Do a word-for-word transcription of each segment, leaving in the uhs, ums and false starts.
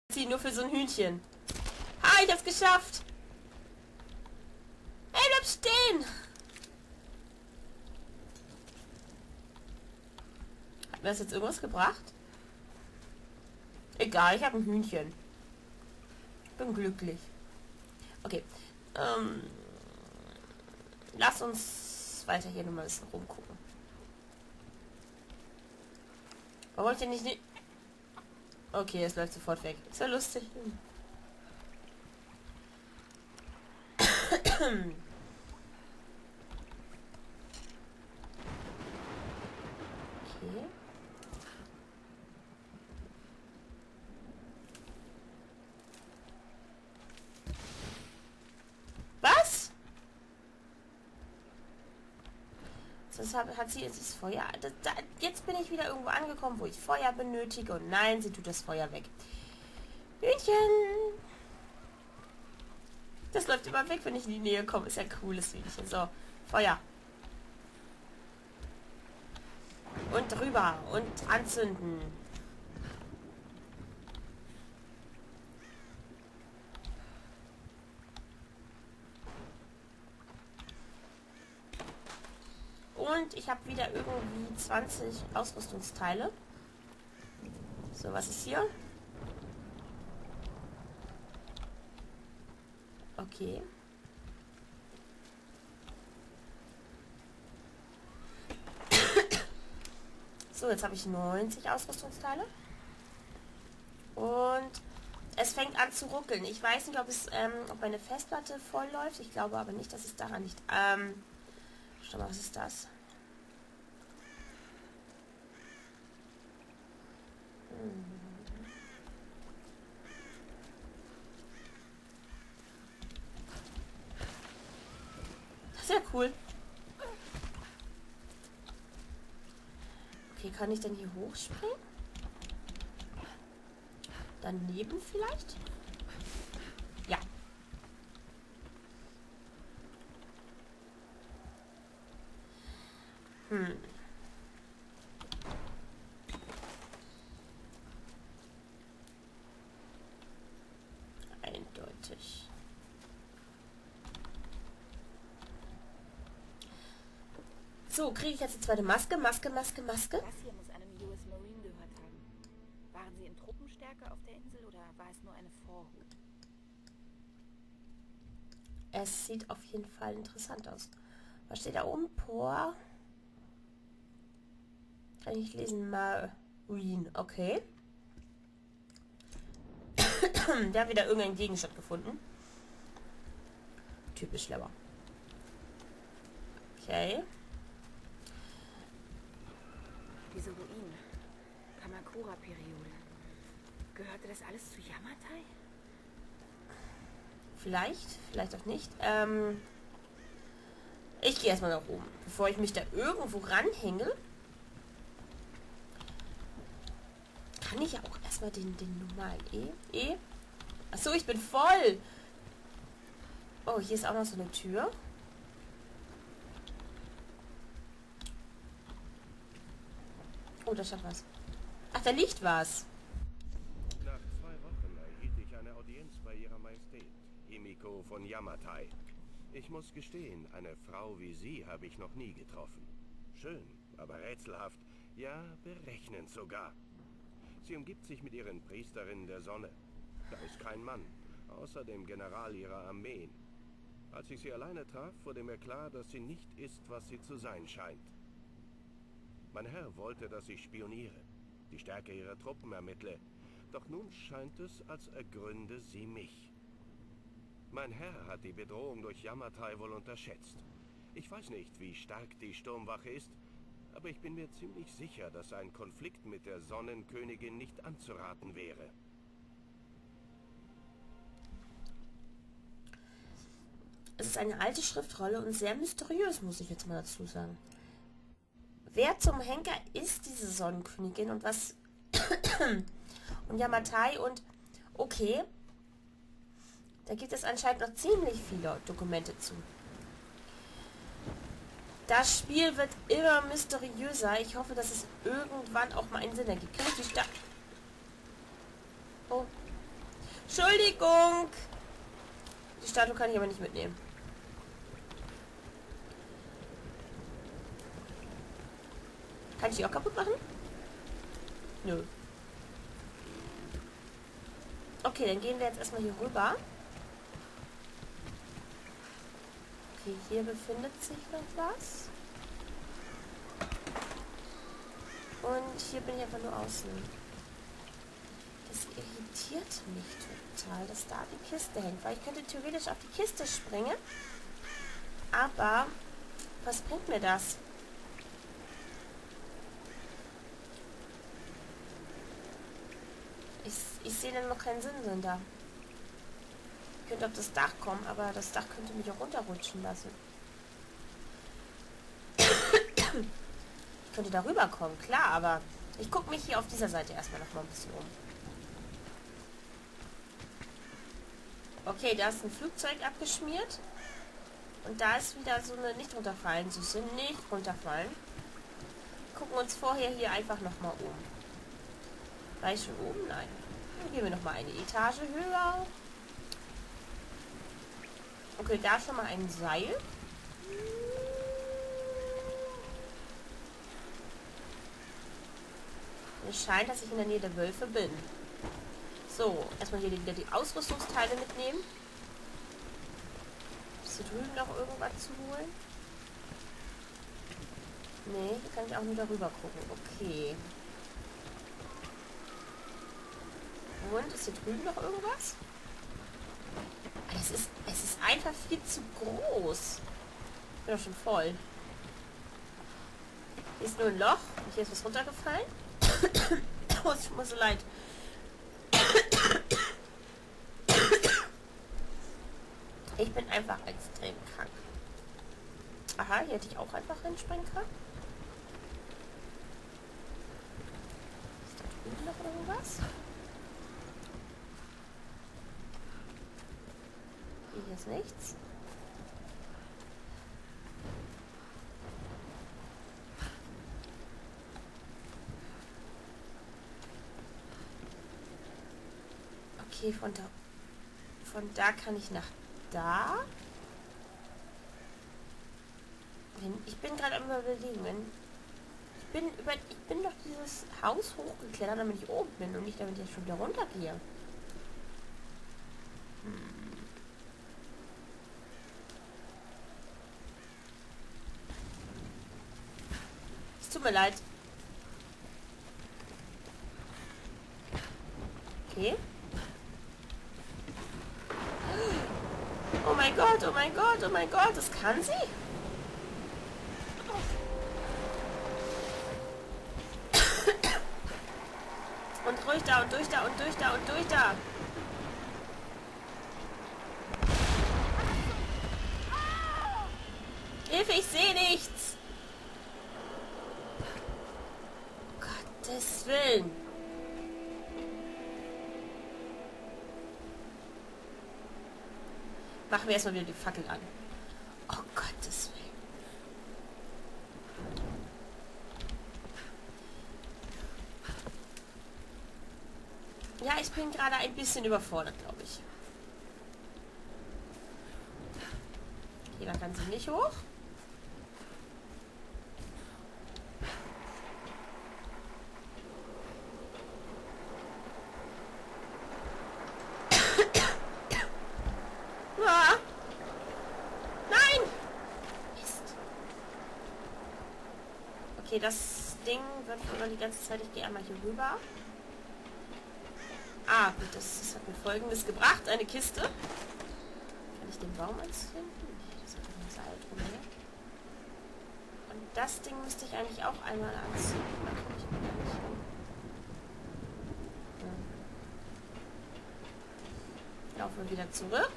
Sie nur für so ein Hühnchen. Ah, ich hab's geschafft. Ey, bleib stehen. Hat mir das jetzt irgendwas gebracht? Egal, ich habe ein Hühnchen. Bin glücklich. Okay. Ähm, lass uns weiter hier nochmal ein bisschen rumgucken. Warum ich denn nicht... Ne okay, es läuft sofort weg. Ist ja lustig. Okay. Was? Das hat, hat sie jetzt das Feuer. Das, da, jetzt bin ich wieder irgendwo angekommen, wo ich Feuer benötige. Und nein, sie tut das Feuer weg. Hühnchen! Das läuft immer weg, wenn ich in die Nähe komme. Ist ja ein cooles Hühnchen. So, Feuer. Und drüber. Und anzünden. Und ich habe wieder irgendwie zwanzig Ausrüstungsteile. So, was ist hier? Okay. So, jetzt habe ich neunzig Ausrüstungsteile. Und es fängt an zu ruckeln. Ich weiß nicht, ob es, ähm, ob meine Festplatte voll läuft. Ich glaube aber nicht, dass es daran liegt. Ähm, schau mal, was ist das? Hm. Das ist ja cool. Okay, kann ich denn hier hochspringen? Daneben vielleicht? Ja. Hm. Eindeutig. So, kriege ich jetzt die zweite Maske? Maske, Maske, Maske? Das hier muss einem U S Marine gehört haben. Waren sie in Truppenstärke auf der Insel oder war es nur eine Vorhut? Es sieht auf jeden Fall interessant aus. Was steht da oben? Por. Kann ich lesen? Marine. Okay. Da hat wieder irgendein Gegenstand gefunden. Typisch schlimmer. Okay. Diese Ruinen. Kamakura-Periode. Gehörte das alles zu Yamatai? Vielleicht, vielleicht auch nicht. Ähm, ich gehe erstmal nach oben. Bevor ich mich da irgendwo ranhänge, kann ich ja auch erstmal den, den normalen E. E. Achso, ich bin voll. Oh, hier ist auch noch so eine Tür. Oh, da stand was. Ach, da liegt was. Nach zwei Wochen erhielt ich eine Audienz bei Ihrer Majestät, Himiko von Yamatai. Ich muss gestehen, eine Frau wie Sie habe ich noch nie getroffen. Schön, aber rätselhaft, ja, berechnend sogar. Sie umgibt sich mit ihren Priesterinnen der Sonne. Da ist kein Mann, außer dem General ihrer Armeen. Als ich sie alleine traf, wurde mir klar, dass sie nicht ist, was sie zu sein scheint. Mein Herr wollte, dass ich spioniere, die Stärke ihrer Truppen ermittle. Doch nun scheint es, als ergründe sie mich. Mein Herr hat die Bedrohung durch Yamatai wohl unterschätzt. Ich weiß nicht, wie stark die Sturmwache ist, aber ich bin mir ziemlich sicher, dass ein Konflikt mit der Sonnenkönigin nicht anzuraten wäre. Es ist eine alte Schriftrolle und sehr mysteriös, muss ich jetzt mal dazu sagen. Wer zum Henker ist diese Sonnenkönigin und was... und Yamatai und... Okay. Da gibt es anscheinend noch ziemlich viele Dokumente zu. Das Spiel wird immer mysteriöser. Ich hoffe, dass es irgendwann auch mal einen Sinn ergibt. Kann ich die Sta... Oh. Entschuldigung. Die Statue kann ich aber nicht mitnehmen. Kann ich die auch kaputt machen? Nö. Okay, dann gehen wir jetzt erstmal hier rüber. Okay, hier befindet sich noch was. Und hier bin ich einfach nur außen. Das irritiert mich total, dass da die Kiste hängt. Weil ich könnte theoretisch auf die Kiste springen. Aber was bringt mir das? Ich, ich sehe dann noch keinen Sinn drin da. Ich könnte auf das Dach kommen, aber das Dach könnte mich auch runterrutschen lassen. Ich könnte darüber kommen, klar, aber ich gucke mich hier auf dieser Seite erstmal noch mal ein bisschen um. Okay, da ist ein Flugzeug abgeschmiert. Und da ist wieder so eine nicht runterfallen, Süße, nicht runterfallen. Gucken uns vorher hier einfach noch mal um. War ich schon oben? Nein. Dann gehen wir noch mal eine Etage höher. Okay, da schon mal ein Seil. Es scheint, dass ich in der Nähe der Wölfe bin. So, erstmal hier wieder die Ausrüstungsteile mitnehmen. Ist hier drüben noch irgendwas zu holen? Nee, hier kann ich auch nur darüber gucken. Okay. Und ist hier drüben noch irgendwas? Es ist, es ist einfach viel zu groß. Ich bin doch schon voll. Hier ist nur ein Loch. Und hier ist was runtergefallen. Oh, es tut mir so leid. Ich bin einfach extrem krank. Aha, hier hätte ich auch einfach reinspringen können. Ist da drüben noch irgendwas? Hier ist nichts. Okay, von da, von da kann ich nach da. Wenn, ich bin gerade am Überlegen, wenn ich bin über, ich bin doch dieses Haus hochgeklettert, damit ich oben bin und nicht damit ich schon wieder runtergehe. Hm. Es tut mir leid. Okay. Oh mein Gott, oh mein Gott, oh mein Gott, das kann sie? Und durch da und durch da und durch da und durch da. Hilfe, ich sehe nichts. Gottes Willen. Machen wir erstmal wieder die Fackel an. Oh Gottes Willen. Ja, ich bin gerade ein bisschen überfordert, glaube ich. Okay, da kann sie nicht hoch. Okay, das Ding wird immer die ganze Zeit. Ich gehe einmal hier rüber. Ah, gut, das, das hat mir Folgendes gebracht. Eine Kiste. Kann ich den Baum anzünden? Nee, das hat ein Seil drum. Ne? Und das Ding müsste ich eigentlich auch einmal anzünden. Da komme ich aber gar nicht hin. Ja. Laufen wir wieder zurück.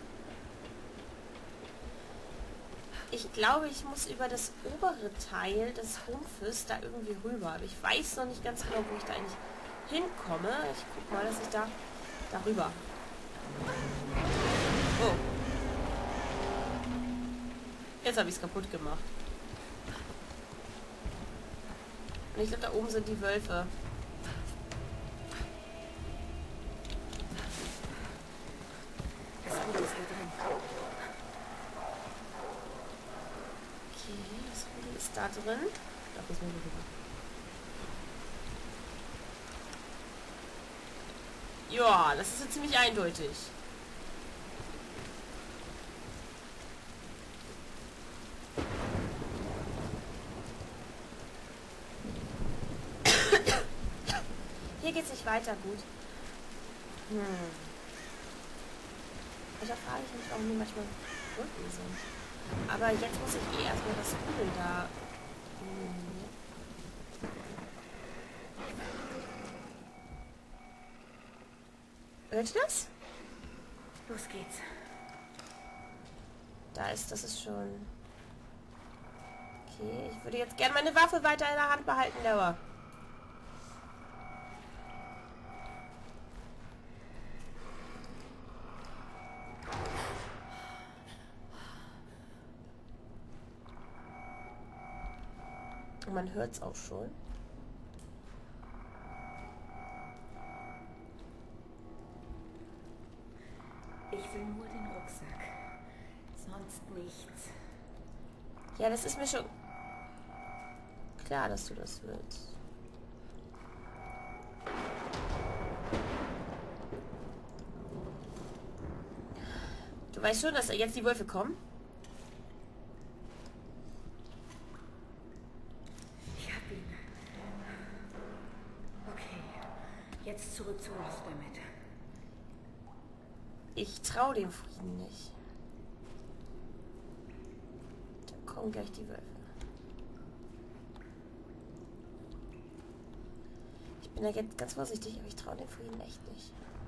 Ich glaube, ich muss über das obere Teil des Rumpfes da irgendwie rüber. Aber ich weiß noch nicht ganz genau, wo ich da eigentlich hinkomme. Ich guck mal, dass ich da darüber. Oh. Jetzt habe ich es kaputt gemacht. Und ich glaube, da oben sind die Wölfe. da drin. Doch, ist mir rüber. Ja, das ist ja ziemlich eindeutig. Hier geht's nicht weiter gut. Hm. Ich erfahre ich mich, warum die manchmal Brücken sind. Aber jetzt muss ich eh erstmal das Google da. Hm. Hört ihr das? Los geht's. Da ist, das ist schon. Okay, ich würde jetzt gerne meine Waffe weiter in der Hand behalten, aber. Und man hört es auch schon. Ich will nur den Rucksack. Sonst nichts. Ja, das ist mir schon klar, dass du das willst. Du weißt schon, dass jetzt die Wölfe kommen? Ich hab ihn. Okay, jetzt zurück zu Lost-Damit. Ich traue dem Frieden nicht. Da kommen gleich die Wölfe. Ich bin da jetzt ganz vorsichtig, aber ich traue dem Frieden echt nicht.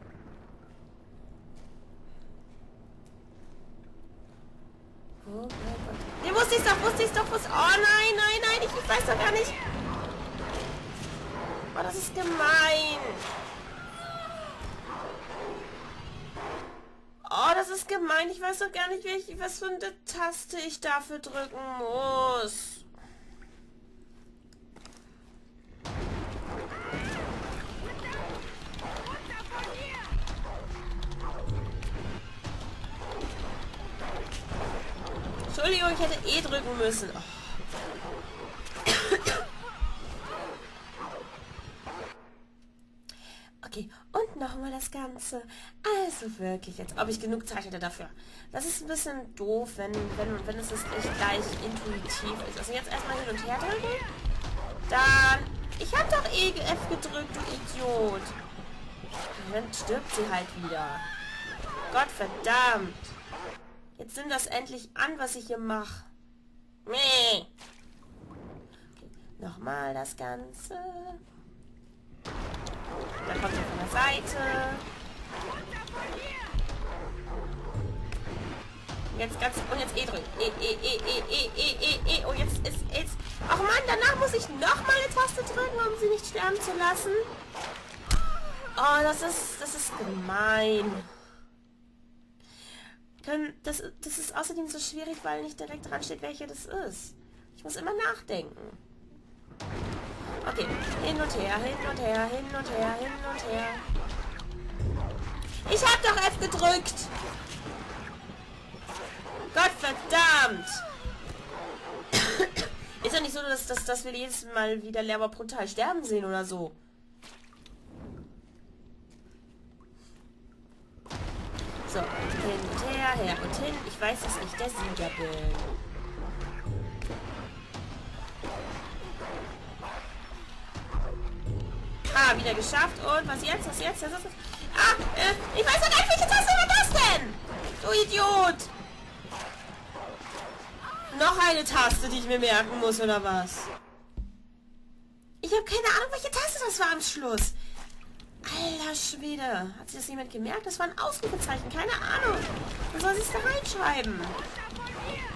Oh mein Gott. Nee, wusste ich's doch, wusste ich's doch, wusste. Oh nein, nein, nein, ich, ich weiß doch gar nicht. Oh, das ist gemein. Oh, das ist gemein. Ich weiß doch gar nicht, welche, was für eine Taste ich dafür drücken muss. Entschuldigung, ich hätte eh drücken müssen. Oh. Okay, und nochmal das Ganze. Also wirklich, jetzt, ob ich genug Zeit hätte dafür. Das ist ein bisschen doof, wenn, wenn, wenn es nicht gleich intuitiv ist. Also jetzt erstmal hin und her drücken. Dann, ich hab doch E F gedrückt, du Idiot. Und dann stirbt sie halt wieder. Gott verdammt. Jetzt nimm das endlich an, was ich hier mache. Nee. Okay, nochmal das Ganze. Da kommt er von der Seite. Und jetzt ganz und jetzt E drücken. E, E, E, E, E, E, E, E. Und jetzt ist jetzt. Ach Mann, danach muss ich nochmal eine Taste drücken, um sie nicht sterben zu lassen. Oh, das ist das ist gemein. Das, das ist außerdem so schwierig, weil nicht direkt dran steht, welche das ist. Ich muss immer nachdenken. Okay, hin und her, hin und her, hin und her, hin und her. Ich hab doch F gedrückt! Gott verdammt! Ist ja nicht so, dass, dass, dass wir jedes Mal wieder Lehrer brutal sterben sehen oder so. So, hin und her, her und hin. Ich weiß, dass ich der Sieger bin. Ah, wieder geschafft. Und was jetzt? Was jetzt? Was jetzt? Ah, äh, ich weiß doch gar nicht, welche Taste war das denn? Du Idiot! Noch eine Taste, die ich mir merken muss, oder was? Ich habe keine Ahnung, welche Taste das war am Schluss. Alter Schwede. Hat sich das jemand gemerkt? Das war ein Ausrufezeichen. Keine Ahnung. Wo soll sie es da reinschreiben?